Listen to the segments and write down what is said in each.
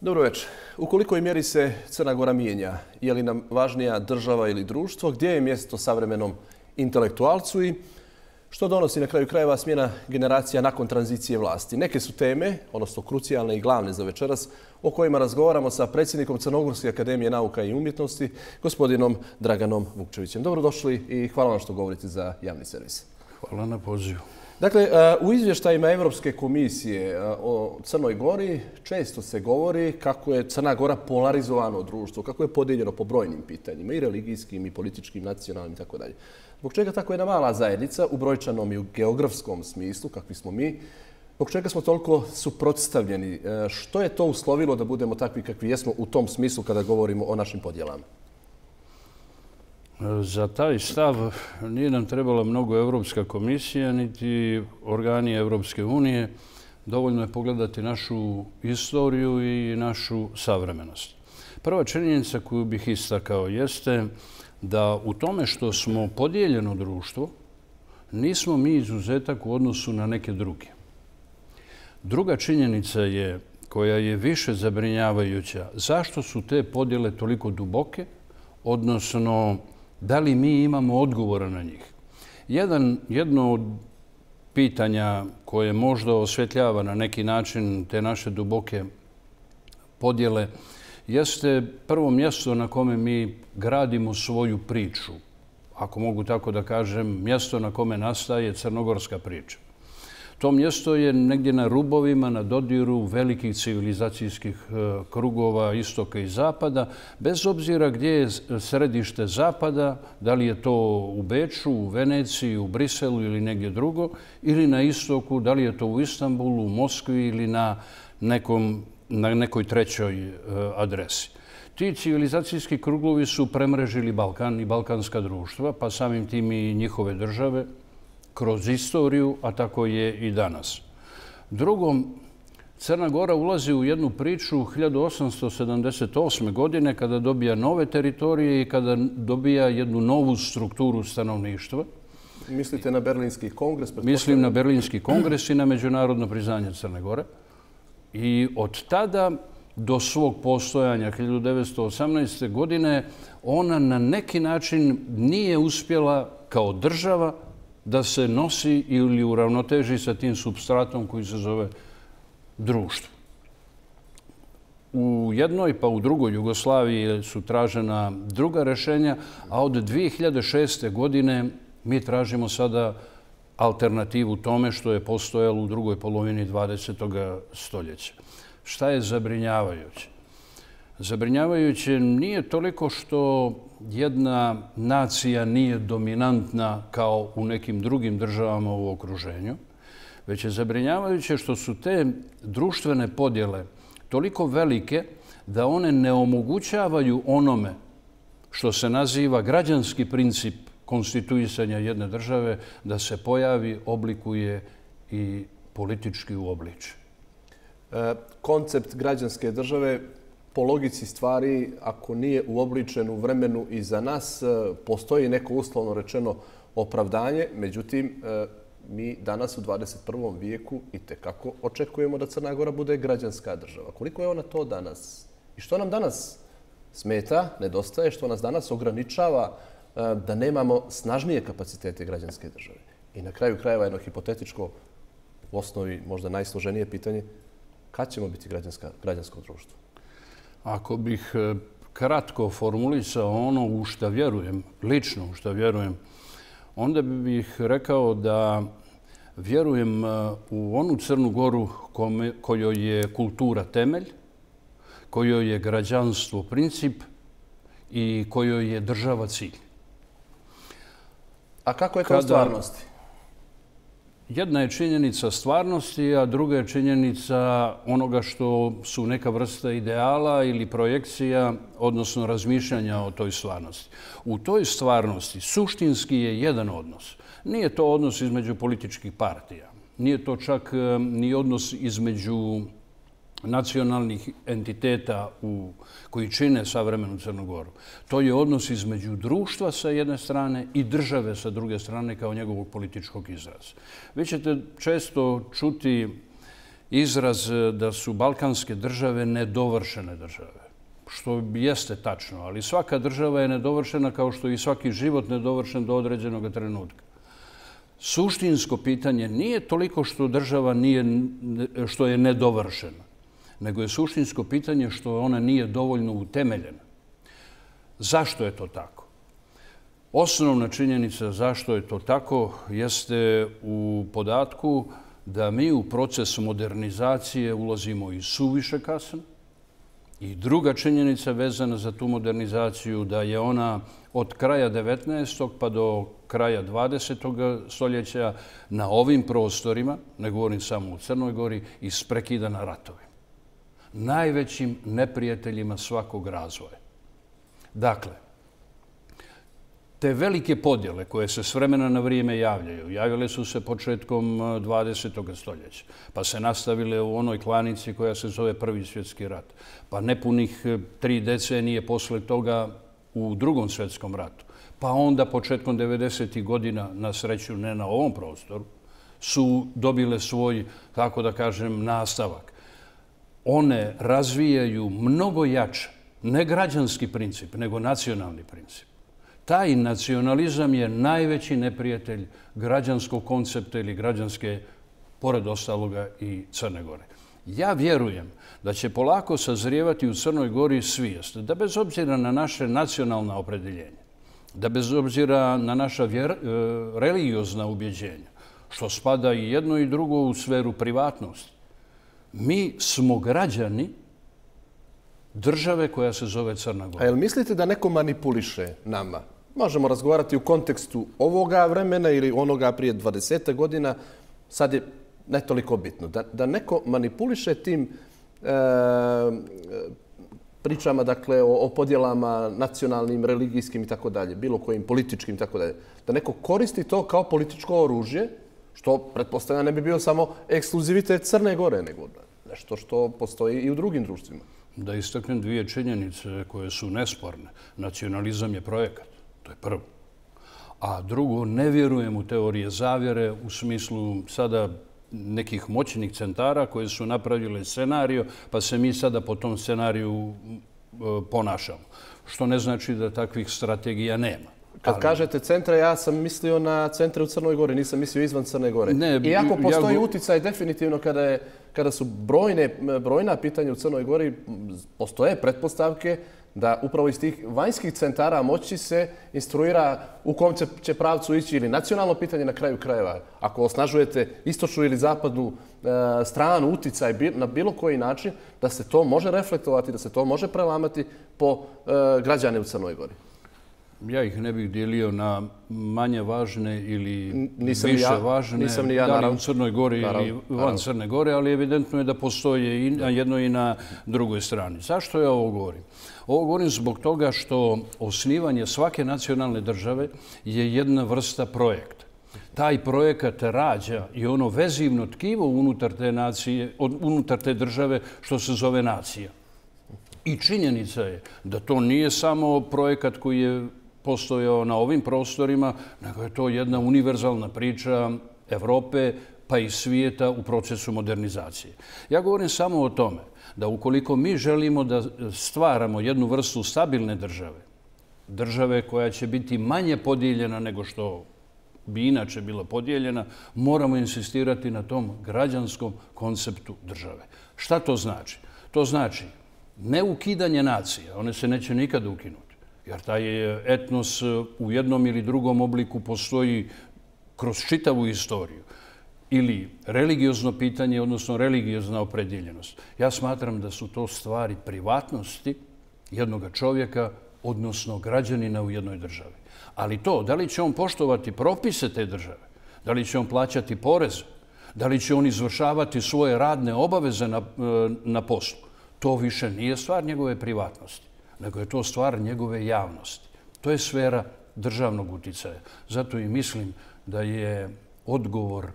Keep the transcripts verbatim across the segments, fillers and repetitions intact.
Dobro večer. U kolikoj mjeri se Crna Gora mijenja? Je li nam važnija država ili društvo? Gdje je mjesto savremenom intelektualcu i što donosi na kraju krajeva smjena generacija nakon tranzicije vlasti? Neke su teme, odnosno krucijalne i glavne za večeras, o kojima razgovaramo sa predsjednikom Crnogorske akademije nauka i umjetnosti, gospodinom Draganom Vukčevićem. Dobrodošli i hvala vam što govorite za javni servis. Hvala na pozivu. Dakle, u izvještajima Europske komisije o Crnoj Gori često se govori kako je Crna Gora polarizovano društvo, kako je podijeljeno po brojnim pitanjima, i religijskim, i političkim, nacionalnim i tako dalje. Zbog čega tako jedna mala zajednica u brojčanom i u geografskom smislu, kakvi smo mi, zbog čega smo toliko suprotstavljeni? Što je to uslovilo da budemo takvi kakvi jesmo u tom smislu kada govorimo o našim podjelama? Za taj stav nije nam trebala mnogo Europska komisija, niti organi Europske unije. Dovoljno je pogledati našu istoriju i našu savremenost. Prva činjenica koju bih istakao jeste da u tome što smo podijeljeno društvo, nismo mi izuzetak u odnosu na neke druge. Druga činjenica je, koja je više zabrinjavajuća, zašto su te podjele toliko duboke, odnosno da li mi imamo odgovora na njih. Jedan, jedno od pitanja koje možda osvjetljava na neki način te naše duboke podjele jeste prvo mjesto na kome mi gradimo svoju priču. Ako mogu tako da kažem, mjesto na kome nastaje crnogorska priča. To mjesto je negdje na rubovima, na dodiru velikih civilizacijskih krugova istoka i zapada, bez obzira gdje je središte zapada, da li je to u Beču, u Veneciji, u Briselu ili negdje drugo, ili na istoku, da li je to u Istanbulu, u Moskvi ili na, nekom, na nekoj trećoj adresi. Ti civilizacijski krugovi su premrežili Balkan i balkanska društva, pa samim tim i njihove države, kroz istoriju, a tako je i danas. Drugo, Crna Gora ulazi u jednu priču hiljadu osamsto sedamdeset osme. godine kada dobija nove teritorije i kada dobija jednu novu strukturu stanovništva. Mislite na Berlinski kongres? Mislim na Berlinski kongres i na međunarodno priznanje Crne Gore. I od tada do svog postojanja hiljadu devetsto osamnaeste. godine ona na neki način nije uspjela kao država da se nosi ili uravnoteži sa tim supstratom koji se zove društvo. U jednoj pa u drugoj Jugoslaviji su tražena druga rješenja, a od dvije hiljade šeste. godine mi tražimo sada alternativu tome što je postojalo u drugoj polovini dvadesetog stoljeća. Šta je zabrinjavajuće? Zabrinjavajuće nije toliko što jedna nacija nije dominantna kao u nekim drugim državama u okruženju, već je zabrinjavajuće što su te društvene podjele toliko velike da one ne omogućavaju onome što se naziva građanski princip konstituisanja jedne države da se pojavi, oblikuje i politički uobliči. E, koncept građanske države po logici stvari, ako nije uobličen u vremenu iza nas, postoji neko uslovno rečeno opravdanje. Međutim, mi danas u dvadeset prvom vijeku itekako očekujemo da Crna Gora bude građanska država. Koliko je ona to danas? I što nam danas smeta, nedostaje, što nas danas ograničava da nemamo snažnije kapacitete građanske države? I na kraju krajeva jedno hipotetičko, u osnovi možda najsloženije pitanje, kad ćemo biti građansko društvo? Ako bih kratko formulisao ono u što vjerujem, lično u što vjerujem, onda bih rekao da vjerujem u onu Crnu Goru kojoj je kultura temelj, kojoj je građanstvo princip i kojoj je država cilj. A kako je to u stvarnosti? Jedna je činjenica stvarnosti, a druga je činjenica onoga što su neka vrsta ideala ili projekcija, odnosno razmišljanja o toj stvarnosti. U toj stvarnosti suštinski je jedan odnos. Nije to odnos između političkih partija. Nije to čak ni odnos između nacionalnih entiteta u, koji čine savremenu Crnu Goru. To je odnos između društva sa jedne strane i države sa druge strane kao njegovog političkog izraza. Vi ćete često čuti izraz da su balkanske države nedovršene države. Što jeste tačno, ali svaka država je nedovršena kao što i svaki život nedovršen do određenog trenutka. Suštinsko pitanje nije toliko što država nije, što je nedovršena, nego je suštinsko pitanje što ona nije dovoljno utemeljena. Zašto je to tako? Osnovna činjenica zašto je to tako jeste u podatku da mi u proces modernizacije ulazimo i suviše kasno. I druga činjenica vezana za tu modernizaciju da je ona od kraja devetnaestog pa do kraja dvadesetog stoljeća na ovim prostorima, ne govorim samo u Crnoj Gori, isprekidana ratovima. Najvećim neprijateljima svakog razvoja. Dakle, te velike podjele koje se s vremena na vrijeme javljaju, javile su se početkom dvadesetog stoljeća, pa se nastavile u onoj klanici koja se zove Prvi svjetski rat, pa nepunih tri decenije posle toga u Drugom svjetskom ratu, pa onda početkom devedesetih godina, na sreću ne na ovom prostoru, su dobile svoj, tako da kažem, nastavak. One razvijaju mnogo jače, ne građanski princip, nego nacionalni princip. Taj nacionalizam je najveći neprijatelj građanskog koncepta ili građanske, pored ostaloga, i Crne Gore. Ja vjerujem da će polako sazrijevati u Crnoj Gori svijest da bez obzira na naše nacionalna opredjeljenja, da bez obzira na naša vjer, religiozna ubjeđenja, što spada i jedno i drugo u sferu privatnosti, mi smo građani države koja se zove Crna Gora. A jel mislite da neko manipuliše nama? Možemo razgovarati u kontekstu ovoga vremena ili onoga prije dvadeset godina. Sad je ne toliko bitno. Da, da neko manipuliše tim e, pričama, dakle, o, o podjelama nacionalnim, religijskim i tako dalje, bilo kojim političkim i tako dalje. Da neko koristi to kao političko oružje, što pretpostavljam ne bi bio samo ekskluzivitet Crne Gore, nego nešto što postoji i u drugim društvima. Da istaknem dvije činjenice koje su nesporne. Nacionalizam je projekat, to je prvo. A drugo, ne vjerujem u teorije zavjere u smislu sada nekih moćnih centara koje su napravile scenario, pa se mi sada po tom scenariju ponašamo. Što ne znači da takvih strategija nema. Kad ali... kažete centre, ja sam mislio na centre u Crnoj Gori, nisam mislio izvan Crne Gore. Ne, iako postoji ja... uticaj definitivno kada, je, kada su brojne, brojna pitanja u Crnoj Gori, postoje pretpostavke da upravo iz tih vanjskih centara moći se instruira u kom će, će pravcu ići ili nacionalno pitanje na kraju krajeva. Ako osnažujete istočnu ili zapadnu e, stranu, uticaj na bilo koji način, da se to može reflektovati, da se to može prelamati po e, građane u Crnoj Gori. Ja ih ne bih dijelio na manje važne ili nisam više ja, važne, nisam ni ja, da li naravno, u Crnoj Gori naravno, ili van naravno. Crne Gore, ali evidentno je da postoje i na jednoj i na drugoj strani. Zašto ja ovo govorim? Ovo govorim zbog toga što osnivanje svake nacionalne države je jedna vrsta projekta. Taj projekat rađa i ono vezivno tkivo unutar te nacije, unutar te države što se zove nacija. I činjenica je da to nije samo projekat koji je postojao na ovim prostorima, nego je to jedna univerzalna priča Evrope pa i svijeta u procesu modernizacije. Ja govorim samo o tome da ukoliko mi želimo da stvaramo jednu vrstu stabilne države, države koja će biti manje podijeljena nego što bi inače bila podijeljena, moramo insistirati na tom građanskom konceptu države. Šta to znači? To znači ne ukidanje nacije, one se neće nikada ukinuti. Jer taj etnos u jednom ili drugom obliku postoji kroz čitavu istoriju. Ili religiozno pitanje, odnosno religiozna opredjeljenost. Ja smatram da su to stvari privatnosti jednog čovjeka, odnosno građanina u jednoj državi. Ali to, da li će on poštovati propise te države, da li će on plaćati poreze, da li će on izvršavati svoje radne obaveze na, na poslu, to više nije stvar njegove privatnosti, nego je to stvar njegove javnosti. To je sfera državnog uticaja. Zato i mislim da je odgovor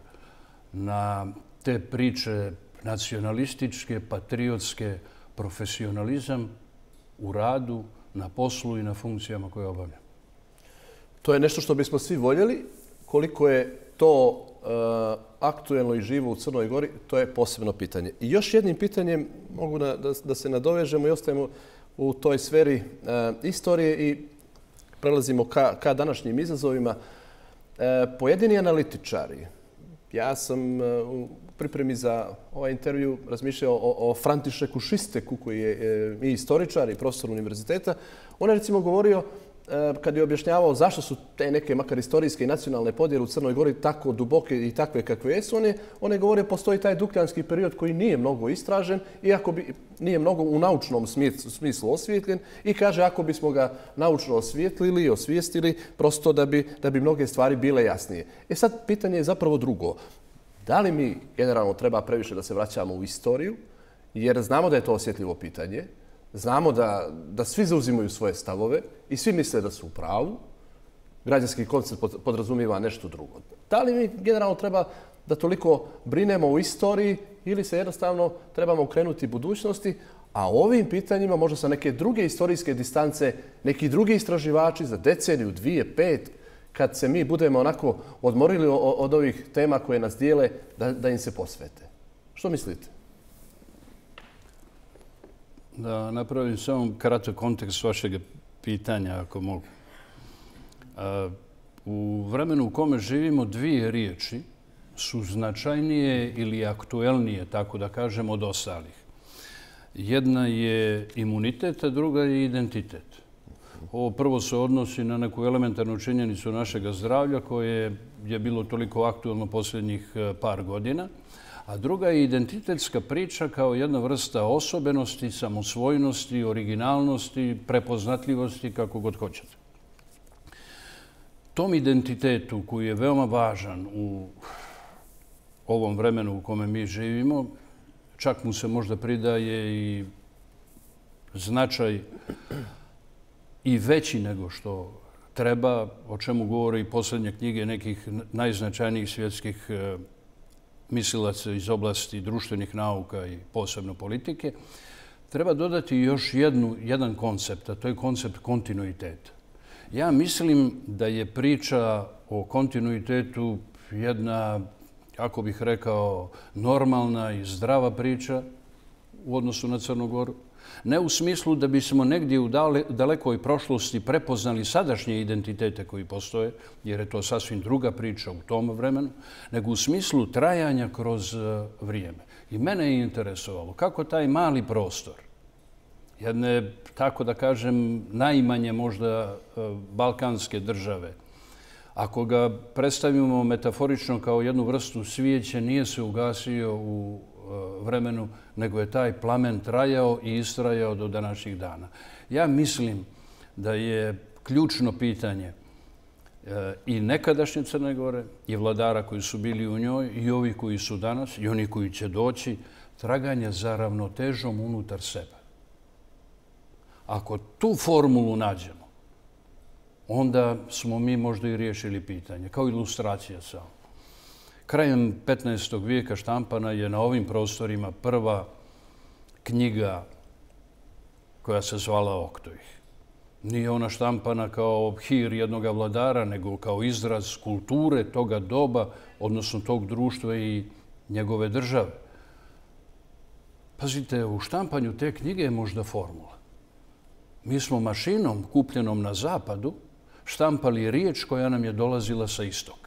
na te priče nacionalističke, patriotske, profesionalizam u radu, na poslu i na funkcijama koje obavljamo. To je nešto što bismo svi voljeli. Koliko je to aktuelno i živo u Crnoj Gori, to je posebno pitanje. I još jednim pitanjem mogu da se nadovežemo i ostajemo u toj sferi istorije i prelazimo ka današnjim izazovima. Pojedini analitičari, ja sam u pripremi za ovaj intervju razmišljao o Františeku Šisteku, koji je i istoričar i profesor univerziteta. On je recimo govorio, kad je objašnjavao zašto su te neke makar istorijske i nacionalne podjele u Crnoj Gori tako duboke i takve kakve jesu, on je govorio postoji taj dukljanski period koji nije mnogo istražen, iako nije mnogo u naučnom smislu osvijetljen, i kaže ako bismo ga naučno osvijetlili i osvijestili, prosto da bi mnoge stvari bile jasnije. E sad, pitanje je zapravo drugo. Da li mi generalno treba previše da se vraćamo u istoriju, jer znamo da je to osjetljivo pitanje, znamo da svi zauzimaju svoje stavove i svi misle da su u pravu. Građanski koncept podrazumiva nešto drugo. Da li mi generalno treba da toliko brinemo o istoriji ili se jednostavno trebamo okrenuti budućnosti, a o ovim pitanjima možda sa neke druge istorijske distance, neki drugi istraživači za deceniju, dvije, pet, kad se mi budemo onako odmorili od ovih tema koje nas dijele, da im se posvete. Što mislite? Da napravim samo kratak kontekst vašeg pitanja, ako mogu. U vremenu u kome živimo, dvije riječi su značajnije ili aktuelnije, tako da kažem, od ostalih. Jedna je imunitet, a druga je identitet. Ovo prvo se odnosi na neku elementarnu činjenicu našeg zdravlja koje je bilo toliko aktuelno posljednjih par godina, a druga je identitetska priča kao jedna vrsta osobenosti, samosvojnosti, originalnosti, prepoznatljivosti, kako god hoćete. Tom identitetu koji je veoma važan u ovom vremenu u kome mi živimo, čak mu se možda pridaje i značaj i veći nego što treba, o čemu govori i posljednje knjige nekih najznačajnijih svjetskih mislilaca iz oblasti društvenih nauka i posebno politike, treba dodati još jedan koncept, a to je koncept kontinuiteta. Ja mislim da je priča o kontinuitetu jedna, kako bih rekao, normalna i zdrava priča u odnosu na Crnu Goru. Ne u smislu da bismo negdje u dalekoj prošlosti prepoznali sadašnje identitete koji postoje, jer je to sasvim druga priča u tom vremenu, nego u smislu trajanja kroz vrijeme. I mene je interesovalo kako taj mali prostor, jedne, tako da kažem, najmanje možda balkanske države, ako ga predstavimo metaforično kao jednu vrstu svijeća, nije se ugasio u vremenu, nego je taj plamen trajao i istrajao do današnjih dana. Ja mislim da je ključno pitanje i nekadašnje Crne Gore, i vladara koji su bili u njoj, i ovi koji su danas, i oni koji će doći, traganje za ravnotežom unutar sebe. Ako tu formulu nađemo, onda smo mi možda i riješili pitanje, kao ilustracija samo. Krajem petnaestog vijeka štampana je na ovim prostorima prva knjiga koja se zvala Oktojih. Nije ona štampana kao hir jednog vladara, nego kao izraz kulture toga doba, odnosno tog društva i njegove države. Pazite, u štampanju te knjige je možda formula. Mi smo mašinom kupljenom na zapadu štampali riječ koja nam je dolazila sa istoka.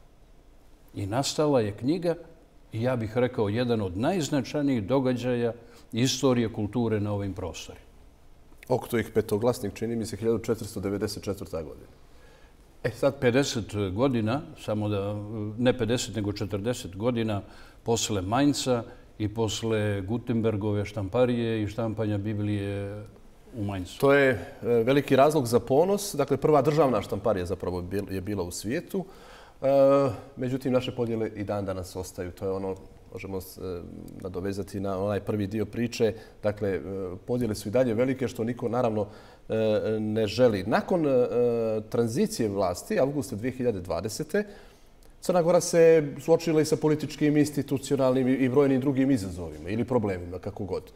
I nastala je knjiga, i ja bih rekao, jedan od najznačajnijih događaja istorije kulture na ovim prostorima. Oktojih petoglasnik, čini mi se, hiljadu četiristo devedeset četvrta. godina. E sad, pedeset godina, samo da, ne pedeset, nego četrdeset godina posle Mainca i posle Gutenbergove štamparije i štampanja Biblije u Maincu. To je veliki razlog za ponos. Dakle, prva državna štamparija zapravo je bila u svijetu. Međutim, naše podjele i dan danas ostaju. To je ono, možemo nadovezati na onaj prvi dio priče. Dakle, podjele su i dalje velike, što niko naravno ne želi. Nakon tranzicije vlasti, avgusta dvije hiljade dvadesete. Crna Gora se suočila i sa političkim, institucionalnim i brojnim drugim izazovima ili problemima, kako god.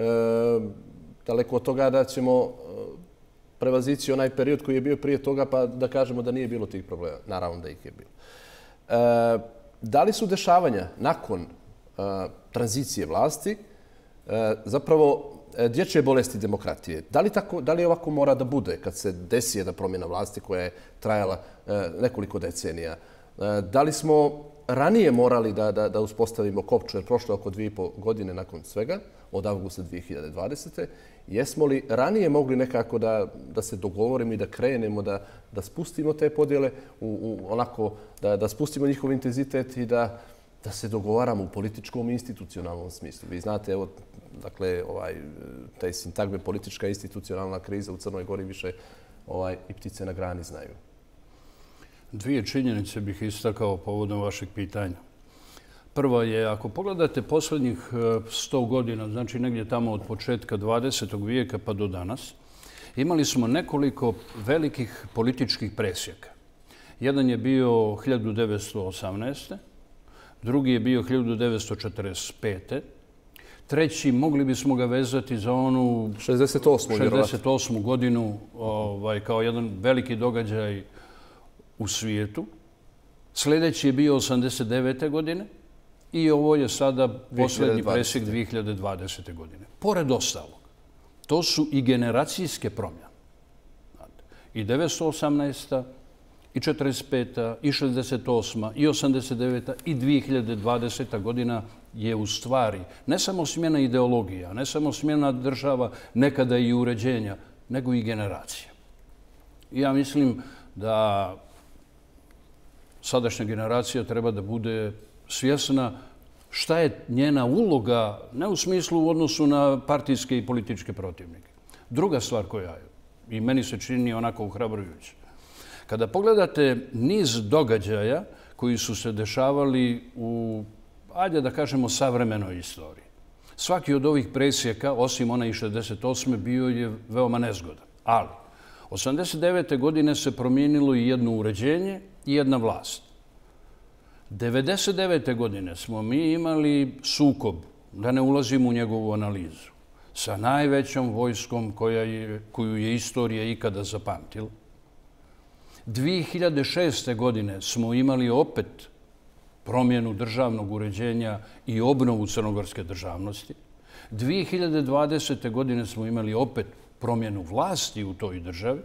Daleko od toga da ćemo prevazići onaj period koji je bio prije toga, pa da kažemo da nije bilo tih problema. Naravno da ih je bilo. Da li su dešavanja nakon tranzicije vlasti zapravo dječje bolesti demokratije? Da li, tako, da li ovako mora da bude kad se desi jedna promjena vlasti koja je trajala nekoliko decenija? Da li smo ranije morali da, da, da uspostavimo kopču, jer prošlo je oko dvije i pol godine nakon svega, od avgusta dvije hiljade dvadesete. Jesmo li ranije mogli nekako da, da se dogovorimo i da krenemo, da, da spustimo te podjele, u, u onako, da, da spustimo njihov intenzitet i da, da se dogovaramo u političkom i institucionalnom smislu? Vi znate, evo, dakle, ovaj, taj sintagme politička i institucionalna kriza u Crnoj Gori više ovaj, i ptice na grani znaju. Dvije činjenice bih istakao povodom vašeg pitanja. Prva je, ako pogledate posljednjih sto godina, znači negdje tamo od početka dvadesetog vijeka pa do danas, imali smo nekoliko velikih političkih presjeka. Jedan je bio hiljadu devetsto osamnaeste. drugi je bio hiljadu devetsto četrdeset pete. Treći, mogli bismo ga vezati za onu šezdeset osmu. šezdeset osmu godinu ovaj, kao jedan veliki događaj u svijetu. Sljedeći je bio osamdeset devete godine i ovo je sada posljednji presjek dvije hiljade dvadesete godine. Pored ostalog, to su i generacijske promjene. I devetsto osamnaesta, i četrdeset peta, i šezdeset osma, i osamdeset deveta, i dvije hiljade dvadeseta godina je u stvari ne samo smjena ideologija, ne samo smjena država, nekada i uređenja, nego i generacija. I ja mislim da sadašnja generacija treba da bude svjesna šta je njena uloga, ne u smislu u odnosu na partijske i političke protivnike. Druga stvar koja je, i meni se čini onako ohrabrujuća, kada pogledate niz događaja koji su se dešavali u, ajde da kažemo, savremenoj istoriji. Svaki od ovih presjeka, osim onaj iz šezdeset osme, bio je veoma nezgodan. Ali, osamdeset devete godine se promijenilo i jedno uređenje i jedna vlast. devedeset devete godine smo mi imali sukob, da ne ulazimo u njegovu analizu, sa najvećom vojskom koja je, koju je istorija ikada zapamtila. dvije hiljade šeste. godine smo imali opet promjenu državnog uređenja i obnovu crnogorske državnosti. dvije hiljade dvadesete. godine smo imali opet promjenu vlasti u toj državi.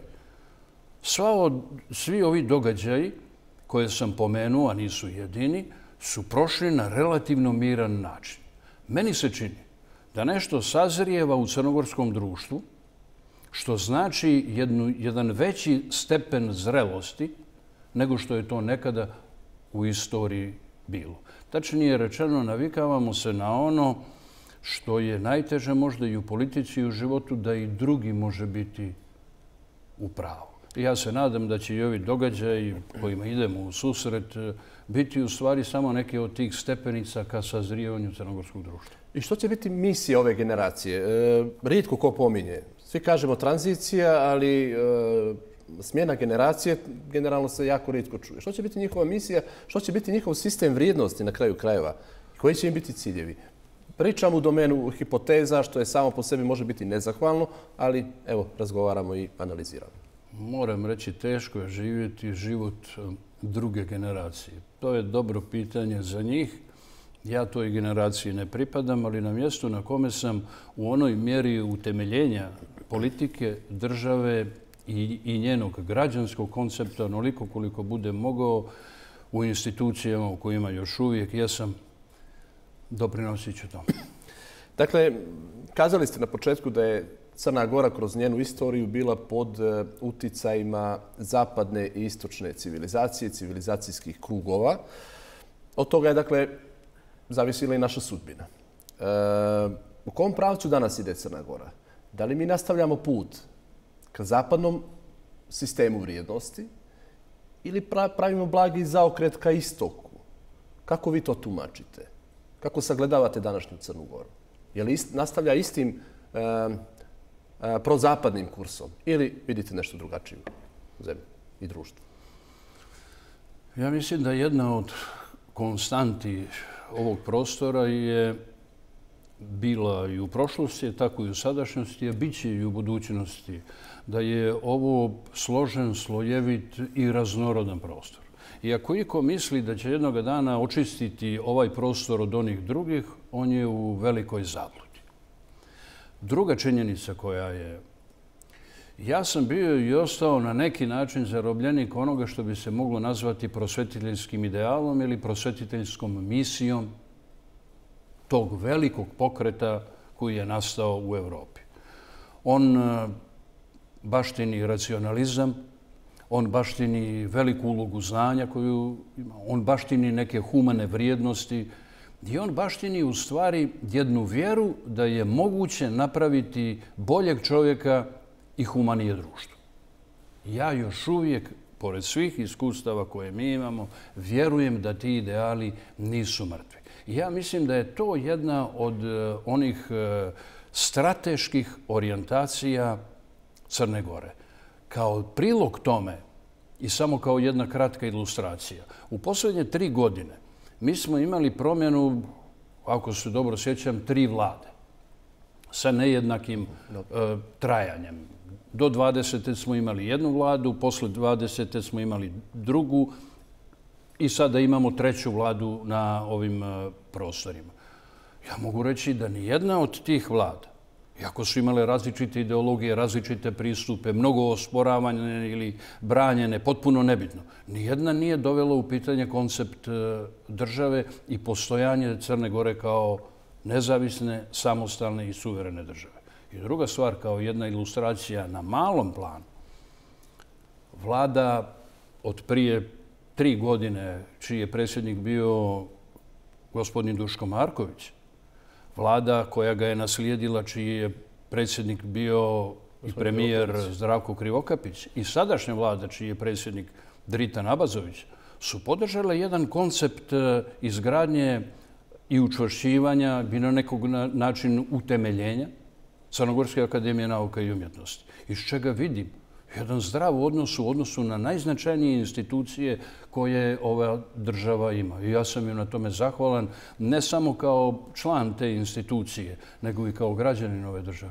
Sva od, svi ovi događaji koje sam pomenuo, a nisu jedini, su prošli na relativno miran način. Meni se čini da nešto sazrijeva u crnogorskom društvu, što znači jednu, jedan veći stepen zrelosti nego što je to nekada u istoriji bilo. Tačnije rečeno, navikavamo se na ono što je najteže možda i u politici i u životu, da i drugi može biti u pravu. Ja se nadam da će i ovi događaji kojima idemo u susret biti u stvari samo neke od tih stepenica ka sazrijevanju crnogorskog društva. I što će biti misija ove generacije? E, rijetko ko pominje. Svi kažemo tranzicija, ali e, smjena generacije generalno se jako rijetko čuje. Što će biti njihova misija? Što će biti njihov sistem vrijednosti na kraju krajeva? Koji će im biti ciljevi? Pričam u domenu hipoteza, što je samo po sebi može biti nezahvalno, ali evo, razgovaramo i analiziramo. Moram reći, teško je živjeti život druge generacije. To je dobro pitanje za njih. Ja toj generaciji ne pripadam, ali na mjestu na kome sam u onoj mjeri utemeljenja politike, države i, i njenog građanskog koncepta, onoliko koliko bude mogao u institucijama u kojima još uvijek jesam, doprinosit ću tome. Dakle, kazali ste na početku da je Crna Gora kroz njenu istoriju bila pod uticajima zapadne i istočne civilizacije, civilizacijskih krugova. Od toga je, dakle, zavisila i naša sudbina. E, u kom pravcu danas ide Crna Gora? Da li mi nastavljamo put ka zapadnom sistemu vrijednosti ili pravimo blagi zaokret ka istoku? Kako vi to tumačite? Kako sagledavate današnju Crnu Goru? Je li ist, nastavlja istim e, e, prozapadnim kursom ili vidite nešto drugačije u zemlji i društvu? Ja mislim da jedna od konstanti ovog prostora je bila i u prošlosti, tako i u sadašnjosti, a bit će i u budućnosti, da je ovo složen, slojevit i raznorodan prostor. I ako iko misli da će jednog dana očistiti ovaj prostor od onih drugih, on je u velikoj zabludi. Druga činjenica koja je, ja sam bio i ostao na neki način zarobljenik onoga što bi se moglo nazvati prosvetiteljskim idealom ili prosvetiteljskom misijom tog velikog pokreta koji je nastao u Evropi. On baštini racionalizam, on baštini veliku ulogu znanja koju ima, on baštini neke humane vrijednosti i on baštini u stvari jednu vjeru da je moguće napraviti boljeg čovjeka i humanije društvo. Ja još uvijek, pored svih iskustava koje mi imamo, vjerujem da ti ideali nisu mrtvi. Ja mislim da je to jedna od onih strateških orijentacija Crne Gore. Kao prilog tome i samo kao jedna kratka ilustracija, u posljednje tri godine mi smo imali promjenu, ako se dobro sjećam, tri vlade sa nejednakim uh, trajanjem. Do dvadesete smo imali jednu vladu, posle dvadesete smo imali drugu i sada imamo treću vladu na ovim uh, prostorima. Ja mogu reći da ni jedna od tih vlada, iako su imale različite ideologije, različite pristupe, mnogo osporavanja ili branjene, potpuno nebitno, nijedna nije dovela u pitanje koncept države i postojanje Crne Gore kao nezavisne, samostalne i suverene države. I druga stvar, kao jedna ilustracija na malom planu, vlada od prije tri godine, čiji je predsjednik bio gospodin Duško Marković, vlada koja ga je naslijedila, čiji je predsjednik bio i premijer Zdravko Krivokapić, i sadašnja vlada, čiji je predsjednik Dritan Abazović, su podržale jedan koncept izgradnje i učvršćivanja i na nekog način utemeljenja Crnogorske akademije nauka i umjetnosti. Iz čega vidim jedan zdrav odnos u odnosu na najznačajnije institucije koje ova država ima. I ja sam joj na tome zahvalan, ne samo kao član te institucije, nego i kao građanin ove države.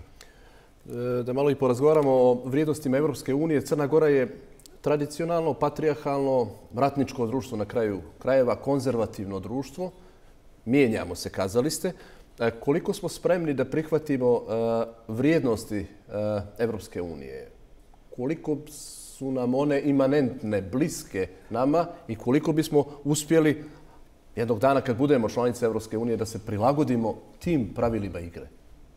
Da malo i porazgovaramo o vrijednostima Evropske unije. Crna Gora je tradicionalno, patrijarhalno, ratničko društvo na kraju krajeva, konzervativno društvo. Mijenjamo se, kazali ste. Koliko smo spremni da prihvatimo vrijednosti Evropske unije? Koliko su nam one imanentne, bliske nama i koliko bismo uspjeli jednog dana kad budemo članice Evropske unije da se prilagodimo tim pravilima igre?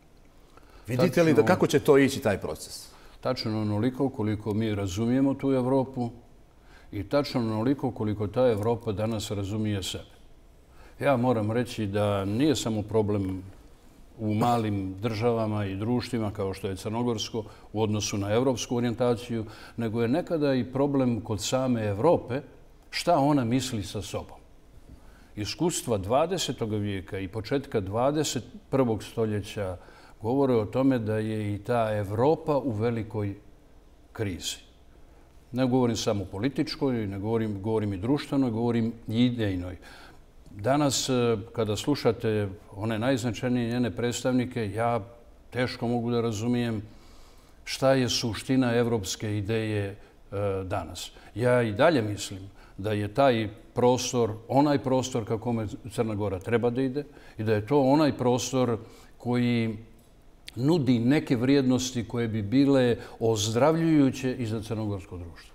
Vidite li da kako će to ići taj proces? Tačno onoliko koliko mi razumijemo tu Evropu i tačno onoliko koliko ta Evropa danas razumije sebe. Ja moram reći da nije samo problem u malim državama i društvima kao što je Crnogorsko u odnosu na evropsku orijentaciju, nego je nekada i problem kod same Evrope šta ona misli sa sobom. Iskustva dvadesetog vijeka i početka dvadeset prvog stoljeća govore o tome da je i ta Evropa u velikoj krizi. Ne govorim samo političkoj, ne govorim, govorim i društvenoj, govorim i idejnoj. Danas, kada slušate one najznačajnije njene predstavnike, ja teško mogu da razumijem šta je suština evropske ideje danas. Ja i dalje mislim da je taj prostor, onaj prostor ka kome Crna Gora treba da ide i da je to onaj prostor koji nudi neke vrijednosti koje bi bile ozdravljujuće i za crnogorsko društvo.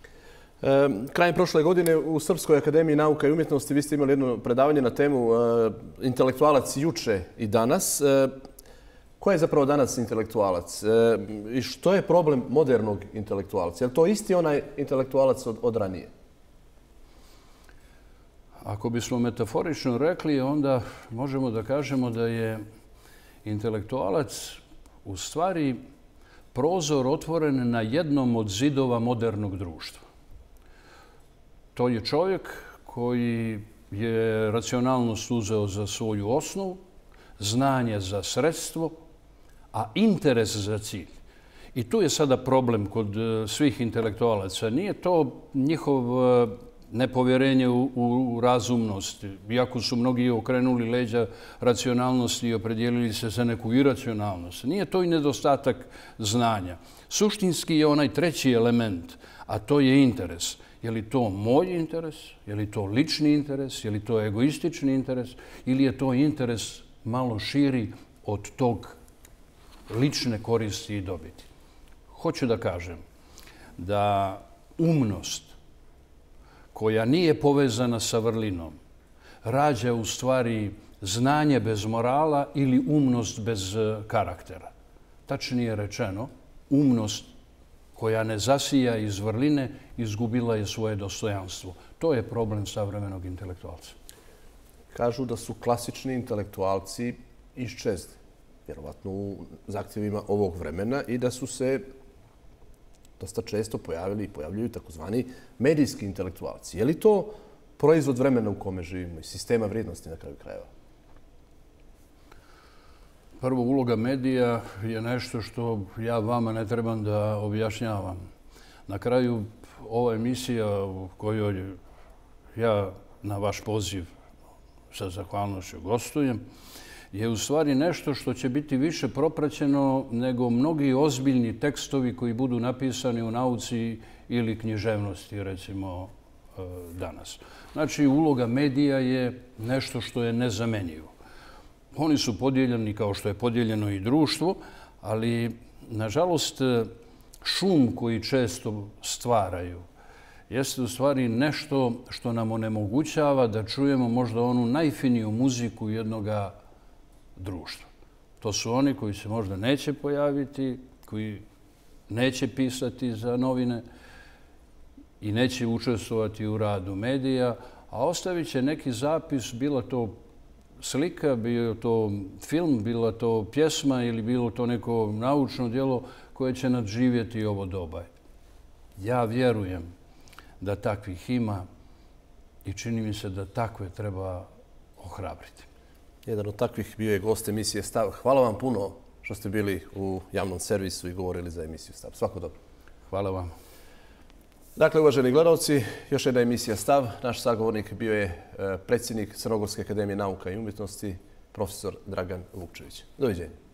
Krajem prošle godine u Srpskoj akademiji nauka i umjetnosti vi ste imali jedno predavanje na temu intelektualac juče i danas. Ko je zapravo danas intelektualac i što je problem modernog intelektualca? Je li to isti onaj intelektualac od, od ranije? Ako bismo metaforično rekli, onda možemo da kažemo da je intelektualac u stvari prozor otvoren na jednom od zidova modernog društva. To je čovjek koji je racionalnost uzeo za svoju osnovu, znanje za sredstvo, a interes za cilj. I tu je sada problem kod svih intelektualaca. Nije to njihov nepovjerenje u, u razumnost. Iako su mnogi okrenuli leđa racionalnosti i opredijelili se za neku iracionalnost. Nije to i nedostatak znanja. Suštinski je onaj treći element, a to je interes. Je li to moj interes, je li to lični interes, je li to egoistični interes ili je to interes malo širi od tog lične koristi i dobiti. Hoću da kažem da umnost koja nije povezana sa vrlinom rađa u stvari znanje bez morala ili umnost bez karaktera. Tačnije rečeno, umnost koja ne zasija iz vrline izgubila je svoje dostojanstvo. To je problem savremenog intelektualca. Kažu da su klasični intelektualci iščezli, vjerovatno u zahtjevima ovog vremena, i da su se dosta često pojavili i pojavljuju takozvani medijski intelektualci. Je li to proizvod vremena u kome živimo i sistema vrijednosti na kraju krajeva? Prvo, uloga medija je nešto što ja vama ne trebam da objašnjavam. Na kraju, ova emisija u kojoj ja na vaš poziv sa zahvalnošću gostujem je u stvari nešto što će biti više propraćeno nego mnogi ozbiljni tekstovi koji budu napisani u nauci ili književnosti, recimo, danas. Znači, uloga medija je nešto što je nezamenjivo. Oni su podijeljeni kao što je podijeljeno i društvo, ali, nažalost, šum koji često stvaraju jeste u stvari nešto što nam onemogućava da čujemo možda onu najfiniju muziku jednoga društva. To su oni koji se možda neće pojaviti, koji neće pisati za novine i neće učestvovati u radu medija, a ostavit će neki zapis, bila to slika, bio to film, bila to pjesma ili bilo to neko naučno djelo koje će nadživjeti ovo doba. Ja vjerujem da takvih ima i čini mi se da takve treba ohrabriti. Jedan od takvih bio je gost emisije Stav. Hvala vam puno što ste bili u javnom servisu i govorili za emisiju Stav. Svako dobro. Hvala vam. Dakle, uvaženi gledalci, još jedna emisija Stav. Naš sagovornik bio je predsjednik Crnogorske akademije nauka i umjetnosti, profesor Dragan Vukčević. Doviđenja.